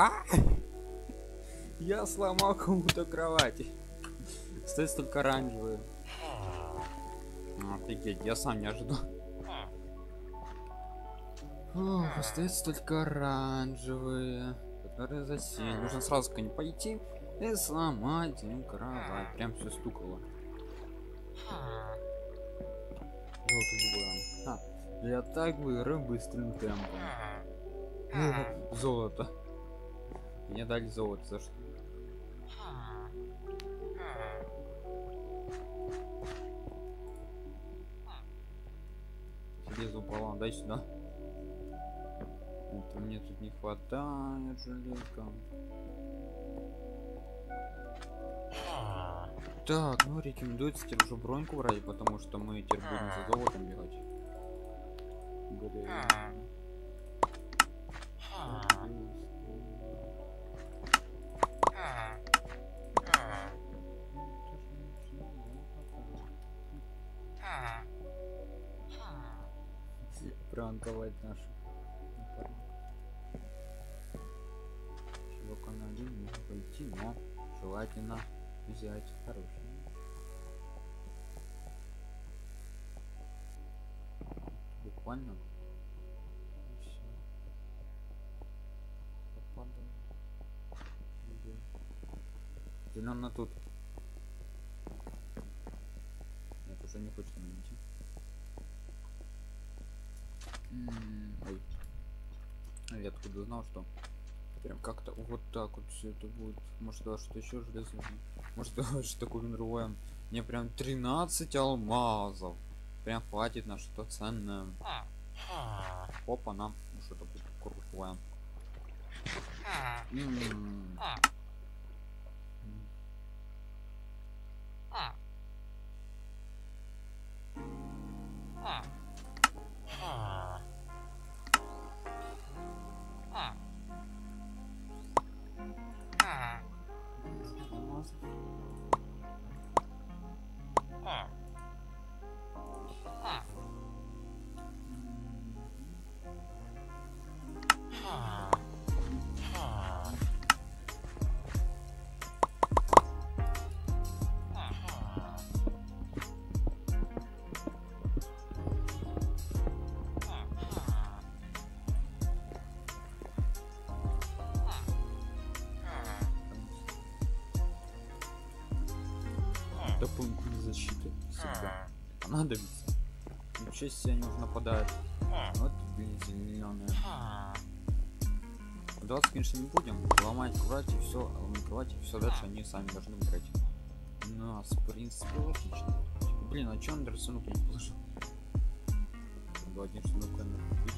Я сломал кому-то кровати. Стоит только оранжевые. Офигеть, я сам не ожидал. Остается только оранжевые, которые засели. Нужно сразу к ним пойти и сломать им кровать. Прям все стукало. Я так выиграю быстрым темпом. Золото. Мне дали золото за что? Железо упало, дай сюда. Это мне тут не хватает железка. Так, ну рекомендуется теперь уже броньку брать, потому что мы теперь будем за золотом бегать. Пранковать нашу. Чувака на один можно пойти, но желательно взять хороший. Буквально. Зелено тут. Нет, уже не хочет на идти. Ой. Я откуда знал, что прям как-то вот так вот все это будет. Может даже что еще железо. Может даже такое другое. Мне прям 13 алмазов. Прям хватит на что ценное. Опа, нам что-то будет круглое. Дополнительной защиты всегда понадобится. Ничего себе, они уже нападают. Вот, блин, зеленые. 20, конечно, не будем ломать кровать и все, ломать кровать и все, дальше они сами должны играть. Ну, а в принципе логично. Блин, а че он даже сундук не положил? Надо один сундук купить.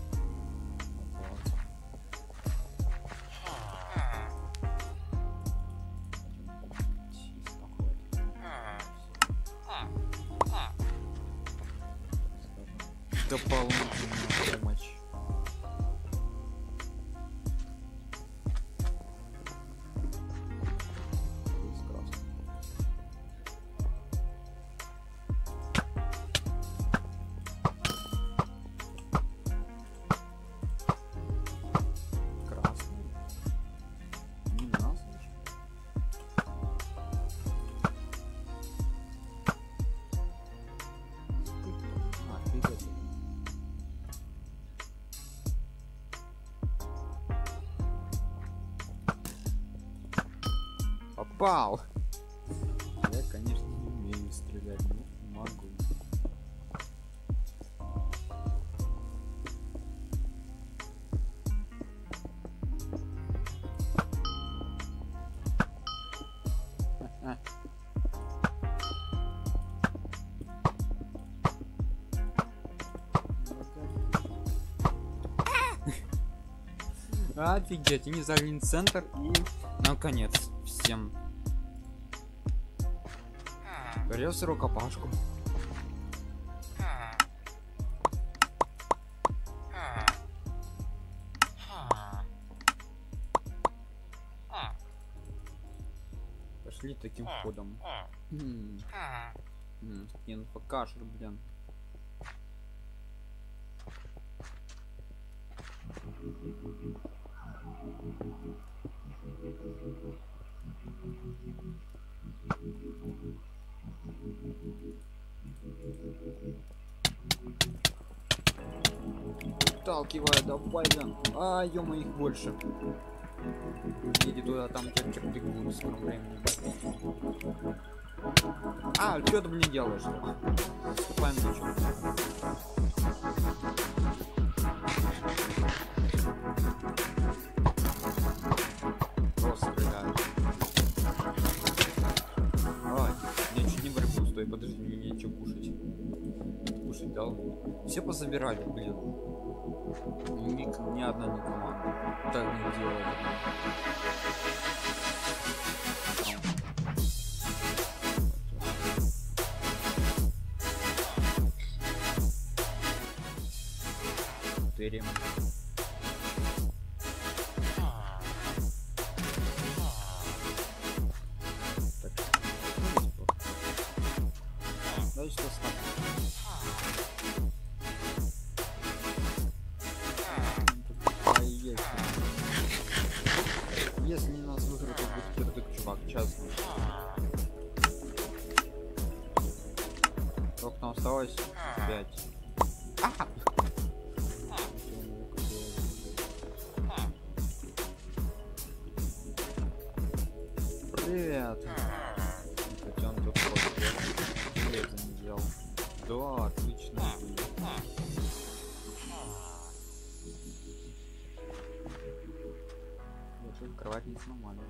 Дополнительная помощь. Красный. Не нас. Попал! Я, конечно, не умею стрелять, но могу. Офигеть, они загнали центр и наконец всем горелся рукопашку. Пошли таким ходом. Не покажешь, блин. Выталкивай, давай, да. А, ё их больше. Иди туда, там тебя будут в скором времени. А, что ты, блин, делаешь? Вступаем в ничего. Просто стреляю. Ай, я чуть не борьбу, стой, подожди, мне нечего кушать. Кушать дал. Все позабирали, блин. Ни одна не команда. Так не делали. Тырим. Так, давай что ставим. Если не нас выиграть, то будет кирдык, чувак, сейчас. Сколько там осталось? 5. Привет. Хотя он тут железо не делал. Да, отлично. Кровать не сломали.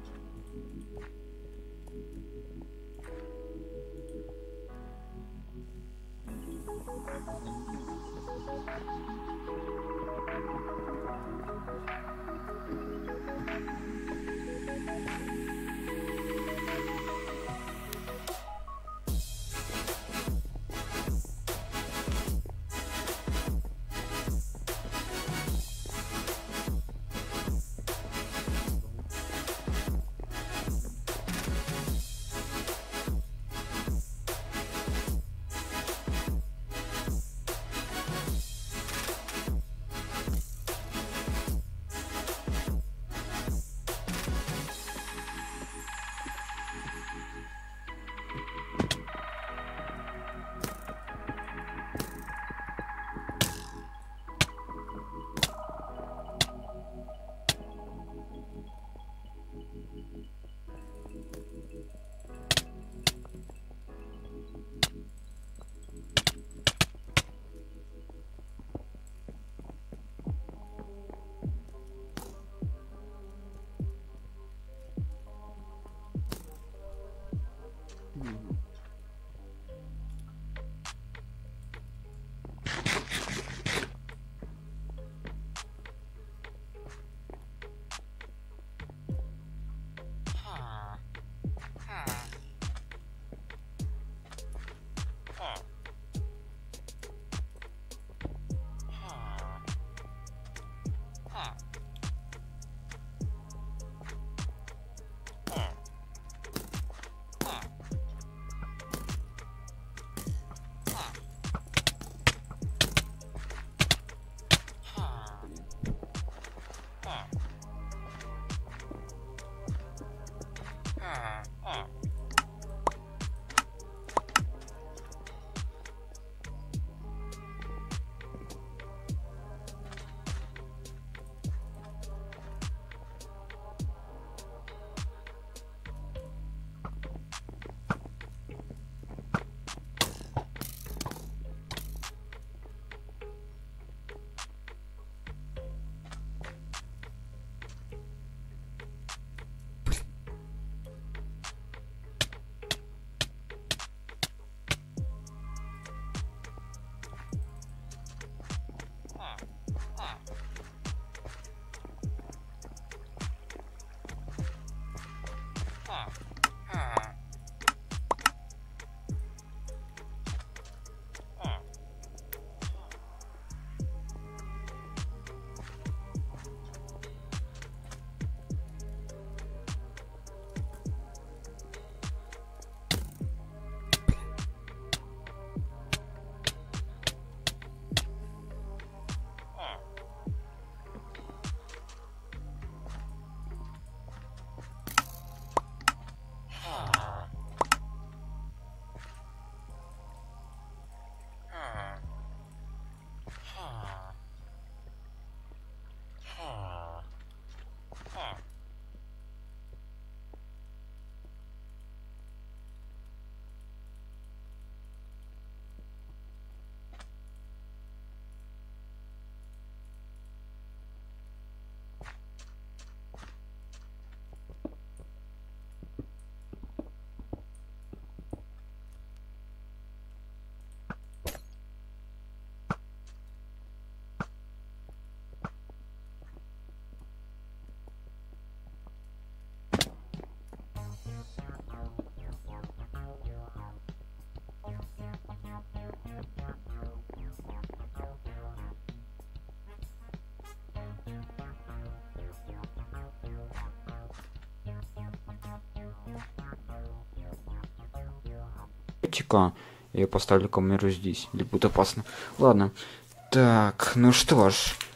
Тика. Я поставлю камеру здесь. Или будет опасно. Ладно. Так, ну что ж.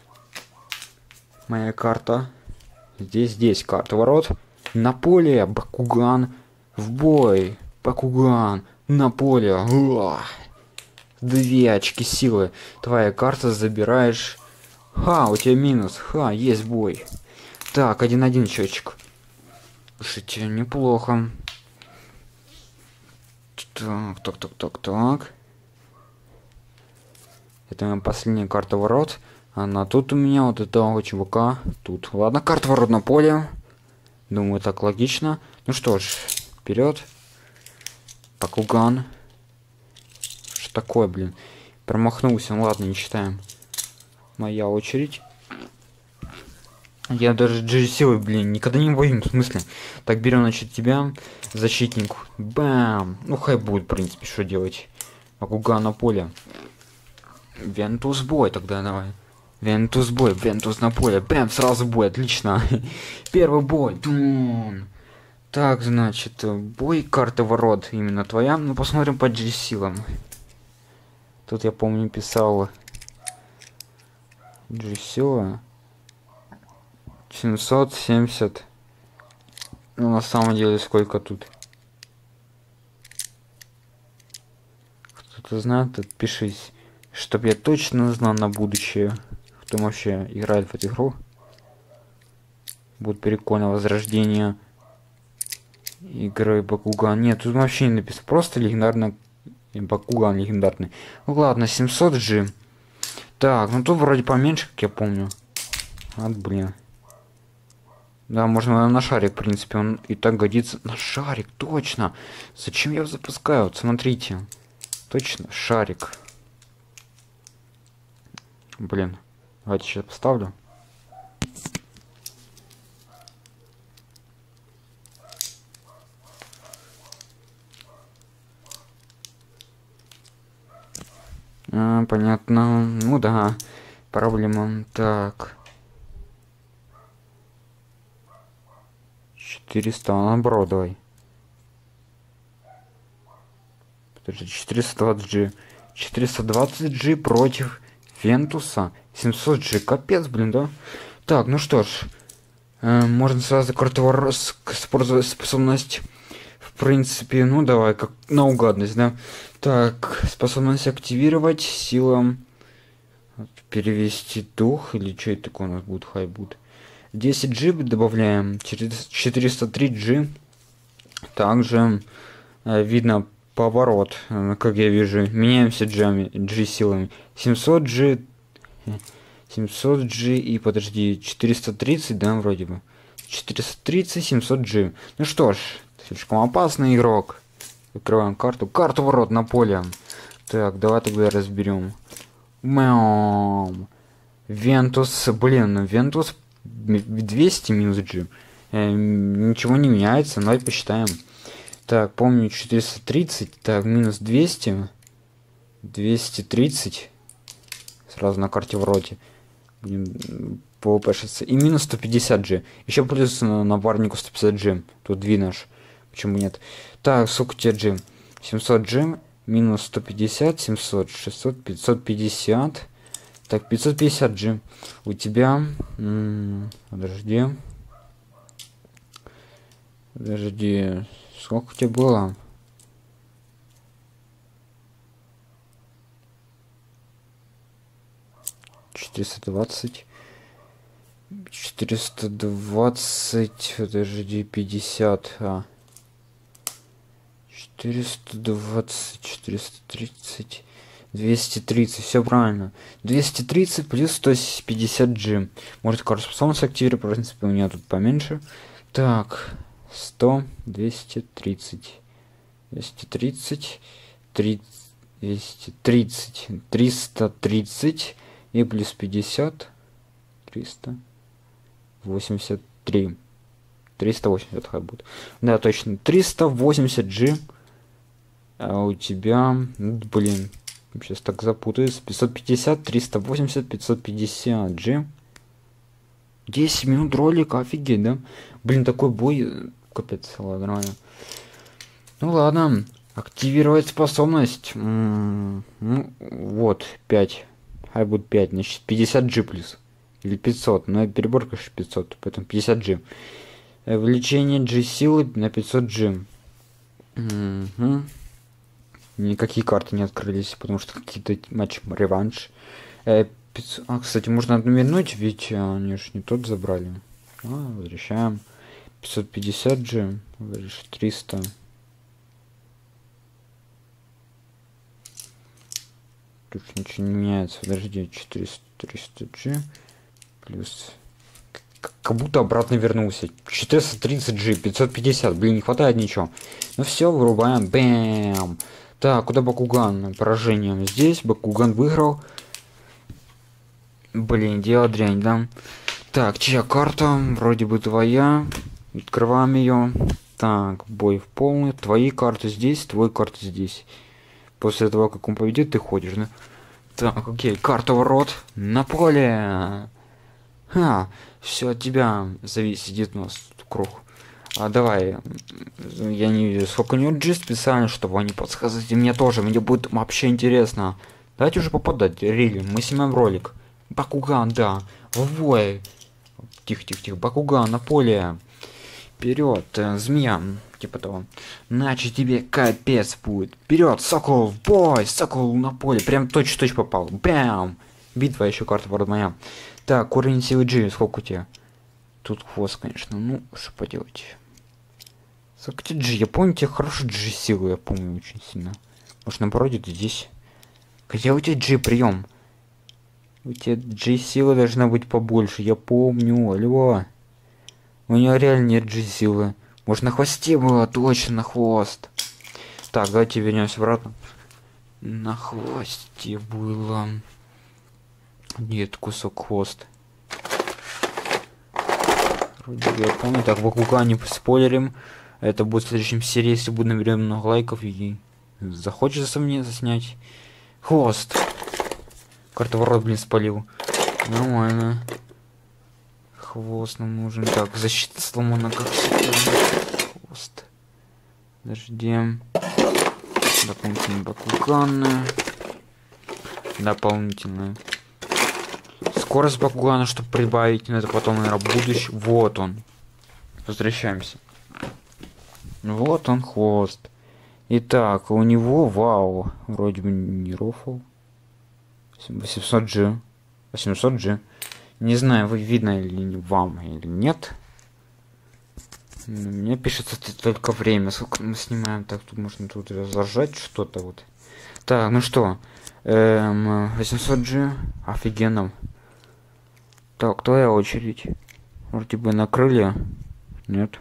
Моя карта. Здесь карта ворот. На поле. Бакуган. В бой. Бакуган. На поле. Уа! 2 очки силы. Твоя карта забираешь. Ха, у тебя минус. Ха, есть бой. Так, 1-1 счетчик. Слушайте, неплохо. Так. Это моя последняя карта ворот. Она тут у меня, вот этого чувака. Тут. Ладно, карта ворот на поле. Думаю, так логично. Ну что ж, вперед. Бакуган. Что такое, блин? Промахнулся. Ну ладно, не читаем. Моя очередь. Я даже G-силы, блин, никогда не боюсь, в смысле. Так, берем, значит, тебя, защитник. Бам! Ну, хай будет, в принципе, что делать. Бакуган на поле. Вентус бой тогда давай. Вентус бой, Вентус на поле. Бэм, сразу бой, отлично. Первый бой. Дун. Так, значит, бой, карта ворот именно твоя. Ну, посмотрим по G-силам. Тут я помню писал G-сила 770. Ну, на самом деле, сколько тут? Кто-то знает, отпишись. Чтоб я точно знал на будущее. Кто вообще играет в эту игру. Будет прикольно. Возрождение игры Бакуган. Нет, тут вообще не написано. Просто легендарный Бакуган легендарный. Ну ладно, 700G. Так, ну тут вроде поменьше, как я помню. Блин. Да, можно на шарик, в принципе, он и так годится. На шарик, точно. Зачем я его запускаю? Вот смотрите. Точно, шарик. Блин. Давайте сейчас поставлю. Понятно. Ну да. Проблема. Так. 400, наоборот, давай. Подожди, 420G. 420G против Вентуса. 700G. Капец, блин, да? Так, ну что ж. Можно сразу использовать способность. В принципе, ну давай, как наугадность, да? Так, способность активировать. Сила. Перевести дух. Или что это такое у нас будет? Хай будет. 10G добавляем, 403G. Также видно поворот, как я вижу. Меняемся G силами. 700G и подожди, 430, да, вроде бы. 430, 700G. Ну что ж, слишком опасный игрок. Открываем карту. Карту ворот на поле. Так, давай тогда разберем. Мяу. Вентус, блин, Вентус 200 минус G. Ничего не меняется, давай посчитаем. Так, помню 430, так, минус 200. 230. Сразу на карте в роте. ПВП-шиться. И минус 150 G. Еще плюс напарнику 150 G. Тут 2 наш. Почему нет? Так, сколько у тебя G? 700 G. Минус 150, 700, 600, 550. Так, 550 G. У тебя... Подожди. Подожди. Сколько у тебя было? $420. 420. Подожди, 50. 420, 430, 230, все правильно. 230 плюс 150 G. Может, способность активировать, в принципе, у меня тут поменьше. Так, 100, 230, 230, 230, 330 и плюс 50, 383. 380 хай будет. Да, точно. 380 G. А у тебя... блин. Сейчас так запутаюсь. 550, 380, 550 G. 10 минут ролика. Офигеть, да? Блин, такой бой... Капец, ладно, нормально. Ну ладно. Активировать способность. Ну, вот, 5. Хай будет 5, значит 50G плюс. Или 500, но перебор, конечно, 500, поэтому 50G. Увеличение G силы на 500G. Угу. Никакие карты не открылись, потому что какие-то матчи реванш. Кстати, можно одну вернуть, ведь они же не тот забрали. Возвращаем. 550G, 300. Тут ничего не меняется. Подожди, 300G плюс. Как будто обратно вернулся. 430G, 550. Блин, не хватает ничего. Ну все, вырубаем. Бэм. Так, куда Бакуган? Поражением здесь. Бакуган выиграл. Блин, дело дрянь, да? Так, чья карта? Вроде бы твоя. Открываем ее. Так, бой в полный. Твои карты здесь, твой карты здесь. После того, как он победит, ты ходишь, да? Так, окей, карта ворот на поле. Все от тебя зависит у нас круг. Давай, я не вижу, сколько у него G специально, чтобы они подсказывали мне тоже, мне будет вообще интересно. Давайте уже попадать, рили, мы снимаем ролик. Бакуган, да, вой. Тихо, Бакуган на поле. Вперед, змея, типа того. Иначе тебе капец будет. Вперед, сокол, в бой, сокол на поле. Прям точь-в-точь попал. Бам! Битва, еще карта ворот моя. Так, уровень силы G, сколько у тебя? Тут хвост, конечно. Ну, что поделать. Сколько тебе G? Я помню, у тебя хороший G силы, я помню очень сильно. Может, наоборот, где-то здесь. Где у тебя G прием? У тебя G силы должна быть побольше, я помню. Алло. У него реально нет G силы. Может, на хвосте было? Точно, на хвост. Так, давайте вернемся обратно. На хвосте было. Нет, кусок хвост. Вроде я помню. Так, Бакуган не спойлерим. Это будет в следующем серии, если будет наберем много лайков и захочется мне заснять. Хвост. Карта ворот, блин, спалил. Нормально. Хвост нам нужен. Так, защита сломана, как всегда. Хвост. Подожди. Дополнительные Бакуганы. Дополнительные. Скорость Бакугана, чтобы прибавить, но это потом, наверное, будущее. Вот он. Возвращаемся. Вот он, хвост. Итак, у него, вау, вроде бы не рофл. 800G. 800G. Не знаю, вы видно или вам, или нет. Мне пишется только время. Сколько мы снимаем? Так, тут можно тут зажать что-то вот. Так, ну что? 800G. Офигенно. Так, твоя очередь. Вроде бы накрыли. Нет.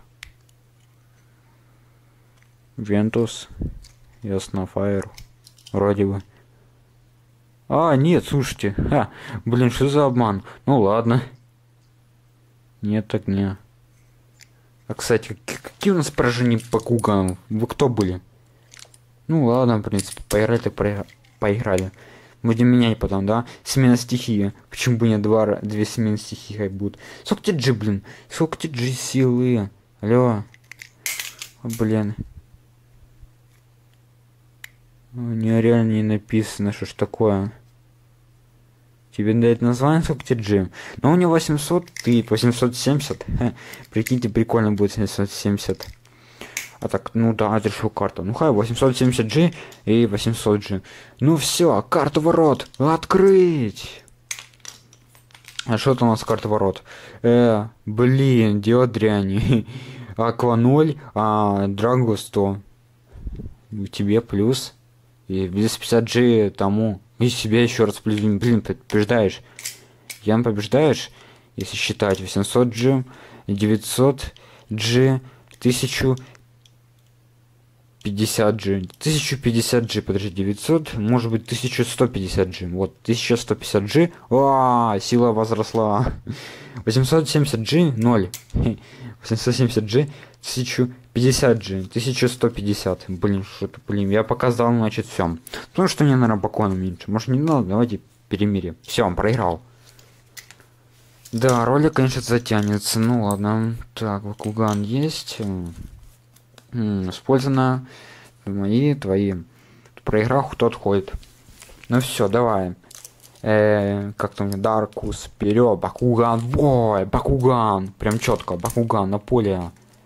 Вентус. Ясно, Фаер. Вроде бы. Нет, слушайте. Блин, что за обман? Ну ладно. Нет, так не. Кстати, какие у нас поражения по Бакугану? Вы кто были? Ну ладно, в принципе, поиграли так поиграли. Будем менять потом, да? Смена стихии. Почему бы не две смены стихии как будут? Сколько тебе G, блин? Сколько тебе G силы? Алло. Блин. У нее реально не написано, что ж такое. Тебе дает название, сколько тебе G? Но у него 800, ты 870. Прикиньте, прикольно будет 770. А так, ну да, отрешил карту. Ну хай, 870G и 800G. Ну все, карту ворот. Открыть. А что это у нас карта ворот? Блин, дело дряни. Аква 0, Драго 100. У тебе плюс. И 250G тому. И себе еще раз плюс. Блин, побеждаешь. Ян, побеждаешь? Если считать 800G, 900G, 1050G. 1050G, подожди, 900, может быть 1150G. Вот, 1150G. Сила возросла. 870G 0. 870G 1050G 1150. Блин, что-то, блин, я показал, значит, все. Потому что мне, наверное, бакона меньше. Может, не надо, давайте перемирие. Все, он проиграл. Да, ролик, конечно, затянется. Ну ладно. Так, Бакуган есть. Использовано. мои, твои. Проиграл, кто отходит. Ну все, давай. Как-то мне Даркус, вперед, Бакуган, бой, Бакуган. Прям четко, Бакуган на поле.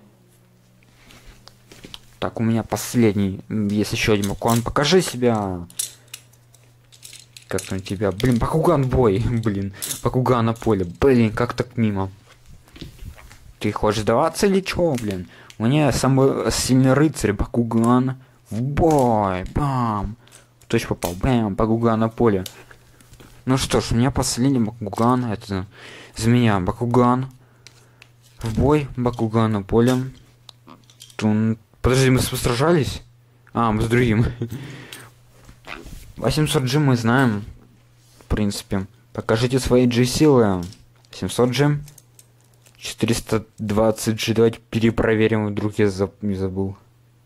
Так, у меня последний. Есть еще один Бакуган. Покажи себя. Как там тебя? Блин, Бакуган бой. Блин, Бакуган на поле. Блин, как так мимо? Ты хочешь сдаваться или чё, блин? У меня самый сильный рыцарь Бакуган. В бой. Бам. Точно попал. Бам. Бакуган на поле. Ну что ж, у меня последний Бакуган. Это за меня Бакуган. В бой. Бакуган на поле. Подожди, мы сражались? А, мы с другим. 800 G мы знаем. В принципе. Покажите свои G силы. 700 G. 420 G. Давайте перепроверим. Вдруг я не забыл.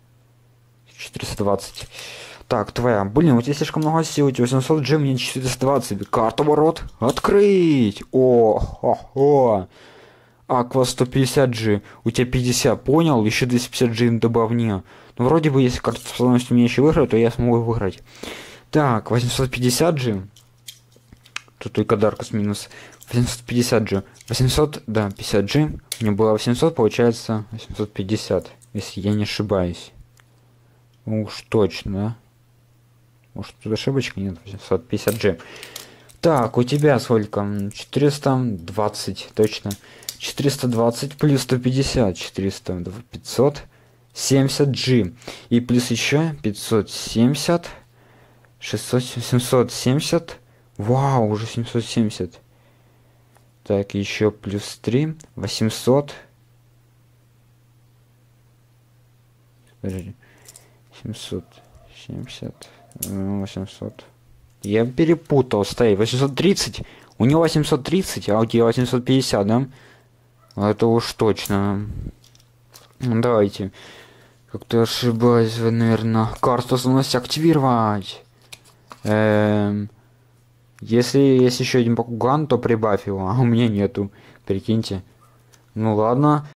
420. Так, твоя. Блин, у тебя слишком много сил. У тебя 800 G, мне 420. Карта ворот. Открыть. О. Аква 150 G. У тебя 50. Понял? Еще 250 G добавни. Ну, вроде бы, если карта способность меня еще выиграть, то я смогу выиграть. Так, 850 G. Тут только Даркус минус. 850 G. 800, да, 50 G. У меня было 800, получается 850. Если я не ошибаюсь. Уж точно, да? Может, тут ошибочка? Нет, 850 G. Так, у тебя сколько? 420, точно. 420 плюс 150. 400, 500. 70 G. И плюс еще 570. 600, 770. Вау, уже 770. Так, еще плюс 3. 800. Подожди. 770. 800. Я перепутал. Стоит. 830. У него 830, а у тебя 850, да? Это уж точно. Ну, давайте. Как-то ошибаюсь, наверное. Карту способности активировать. Если есть еще один Бакуган, то прибавь его. А у меня нету. Прикиньте. Ну ладно.